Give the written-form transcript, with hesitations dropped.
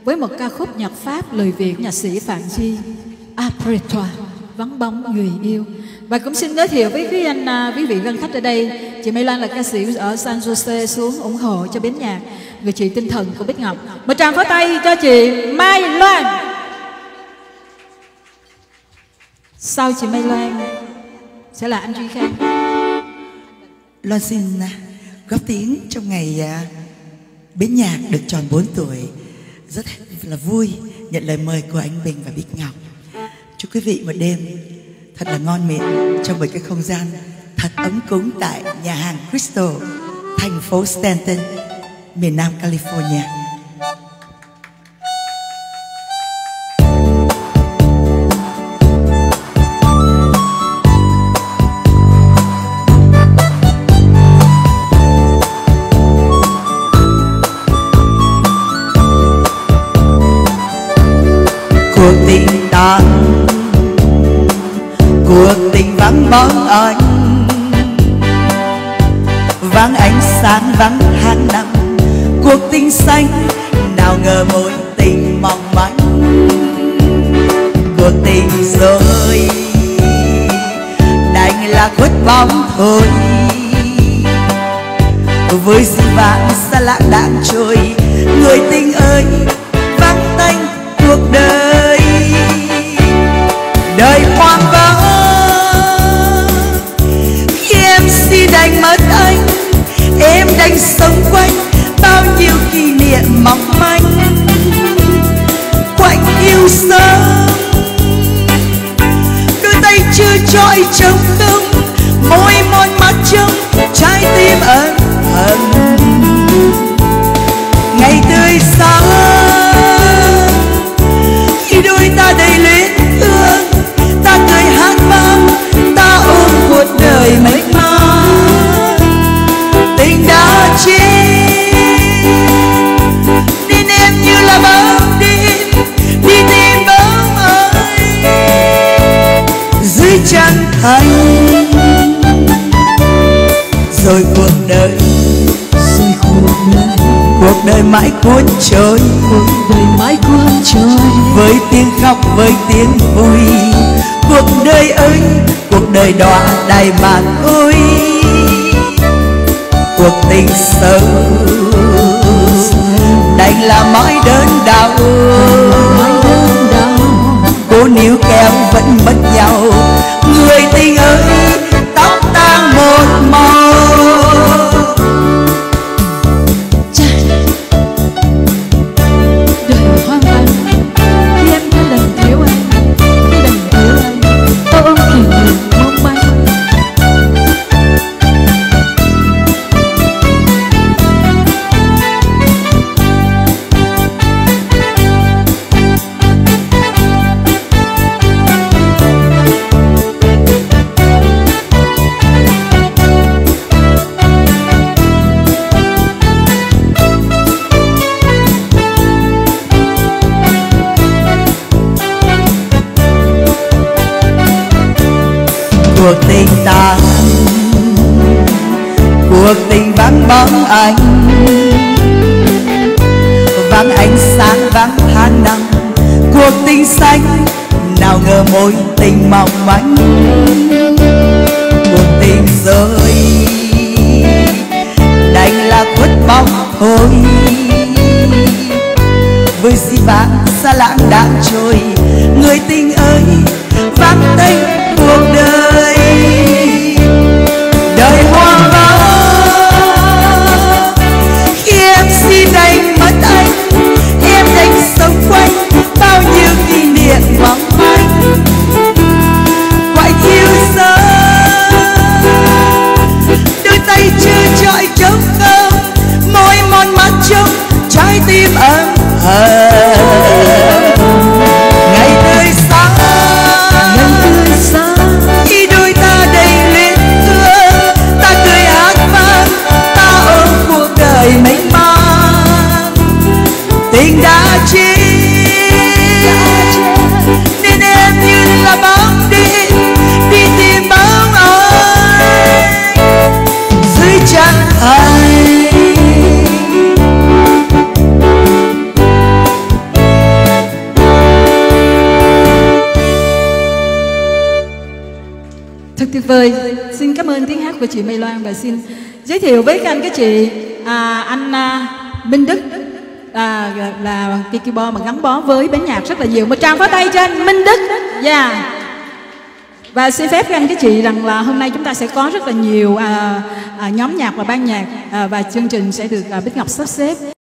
với một ca khúc nhạc Pháp lời Việt nhạc sĩ Phạm Duy, Après toi, vắng bóng người yêu. Và cũng xin giới thiệu với quý vị quan khách ở đây, chị Mai Loan là ca sĩ ở San Jose xuống ủng hộ cho Bến Nhạc, người chị tinh thần của Bích Ngọc. Một tràng pháo tay cho chị Mai Loan. Sau chị Mai Loan sẽ là anh Duy Khang. Loan xin góp tiếng trong ngày Bến Nhạc được tròn 4 tuổi. Rất là vui nhận lời mời của anh Bình và Bích Ngọc. Chúc quý vị một đêm thật là ngon miệng trong một cái không gian thật ấm cúng tại nhà hàng Crystal, thành phố Stanton, miền Nam California. Cuộc tình tan, cuộc tình vắng bóng anh, vắng ánh sáng vắng tháng năm. Cuộc tình xanh nào ngờ mối tình mong manh. Cuộc tình rồi đành là khuất bóng thôi, với dĩ vãng xa lãng đãng trôi. Người tình ơi vắng tanh cuộc đời, đời hoang vắng khi em xin đành mất anh. Em đành sống quanh bao nhiêu kỷ niệm mong manh, quạnh yêu sớm đôi tay chưa trọi trống không, môi mòn mắt trong trái tim ẩn hận. Ngày tươi sáng khi đôi ta đầy luyến thương, ta cười hát vang, ta ôm cuộc đời mênh mang. Tình đã chết nên em như là bóng đêm đi tìm bóng ai dưới trăng thanh. Rồi cuộc đời cuộc đời mãi cuốn trôi, cuộc đời mãi cuốn trôi, với tiếng khóc với tiếng vui. Cuộc đời ơi cuộc đời đọa đầy màn ôi, cuộc tình sâu đành là mãi đớn đau. Cố níu kéo vẫn mất nhau, người tình ơi tóc tang một màu. Cuộc tình tan, cuộc tình vắng bóng anh, vắng ánh sáng vắng tháng năm. Cuộc tình xanh nào ngờ mối tình mong manh. Cuộc tình rơi đành là khuất bóng thôi, với dĩ vãng xa lãng đãng trôi. Người tình ơi vắng tênh cuộc đời, đời hoang vắng khi em xin đành mất anh. Em đành sống quanh bao nhiêu kỷ niệm mong manh, quạnh yêu sớm đôi tay chưa trọi trống không, môi mòn mắt trong trái tim ấm hờn. Ngày tươi sáng khi đôi ta đầy luyến thương, ta cười hát vang, ta ôm cuộc đời mênh mang. Tình đã chết nên em như là bóng đêm đi tìm bóng ai dưới trăng thanh. Thật tuyệt vời. Xin cảm ơn tiếng hát của chị Mai Loan và xin giới thiệu với các anh các chị anh Minh Đức là cái keyboard mà gắn bó với ban nhạc rất là nhiều. Một tràng pháo tay cho anh Minh Đức. Và xin phép các anh các chị rằng là hôm nay chúng ta sẽ có rất là nhiều nhóm nhạc và ban nhạc và chương trình sẽ được Bích Ngọc sắp xếp.